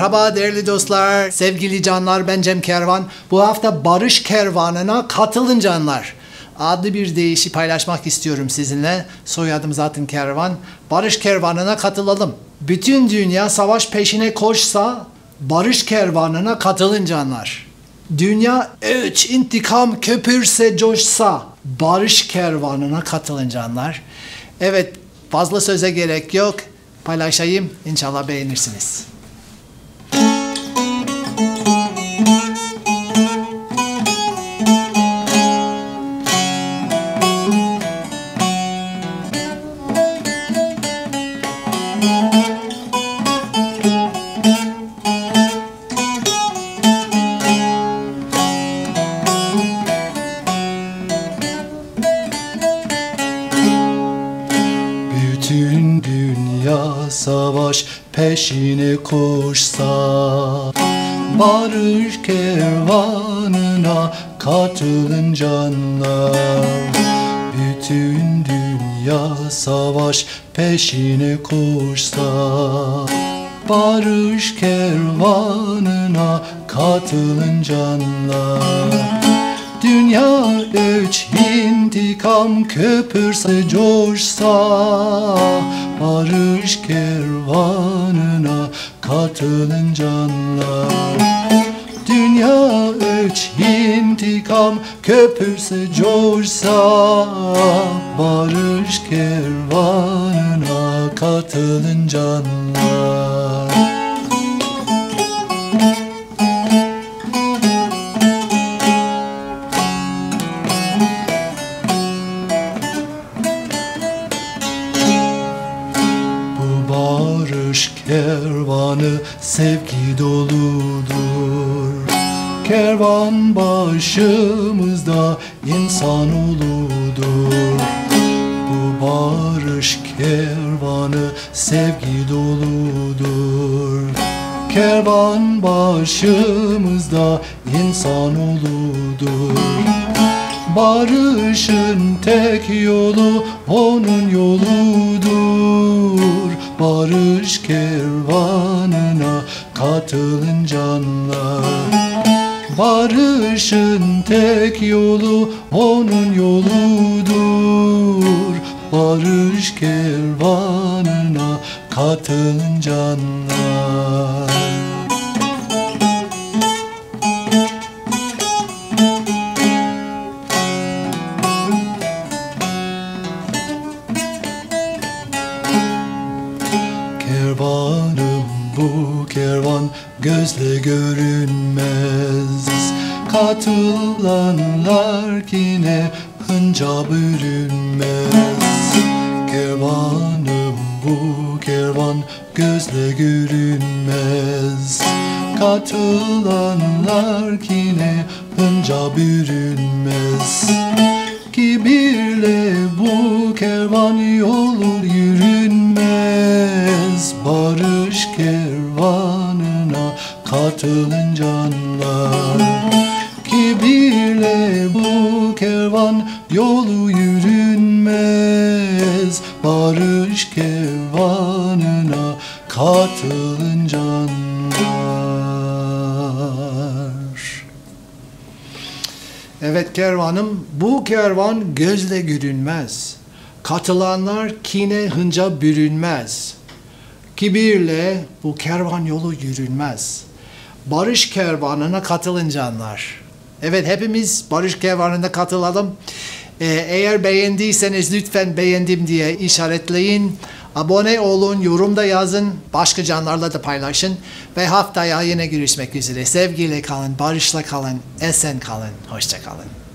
Merhaba değerli dostlar, sevgili canlar, ben Cem Kervan. Bu hafta Barış Kervanı'na katılın canlar adlı bir deyişi paylaşmak istiyorum sizinle. Soyadım zaten Kervan. Barış Kervanı'na katılalım. Bütün dünya savaş peşine koşsa Barış Kervanı'na katılın canlar. Dünya intikam köpürse coşsa Barış Kervanı'na katılın canlar. Evet, fazla söze gerek yok. Paylaşayım, inşallah beğenirsiniz. Bütün dünya savaş peşine koşsa, barış kervanına katılın canlar. Bütün dünya savaş peşine koşsa, barış kervanına katılın canlar. Dünya intikam köpürse coşsa, barış kervanına katılın canlar. Dünya intikam köpürse coşsa, barış kervanına katılın canlar. Barış kervanı sevgi doludur. Kervan başımızda insanoğludur. Bu barış kervanı sevgi doludur. Kervan başımızda insanoğludur. Barışın tek yolu onun yoludur. Barış kervanına katılın canlar. Barışın tek yolu onun yoludur. Barış kervanına katılın canlar. Kervanım bu kervan gözle görünmez. Katılanlar yine hınca bürünmez. Kervanım bu kervan gözle görünmez. Katılanlar yine hınca bürünmez. Kibirle bu kervan yolu yürünmez. Barış kervanına katılın canlar. Kibirle bu kervan yolu yürünmez. Barış kervanına katılın canlar. Evet kervanım, bu kervan gözle görünmez. Katılanlar kine hınca bürünmez. Kibirle bu kervan yolu yürünmez. Barış kervanına katılın canlar. Evet, hepimiz barış kervanına katılalım. Eğer beğendiyseniz lütfen beğendim diye işaretleyin. Abone olun, yorumda yazın, başka canlarla da paylaşın. Ve haftaya yine görüşmek üzere. Sevgiyle kalın, barışla kalın, esen kalın, hoşça kalın.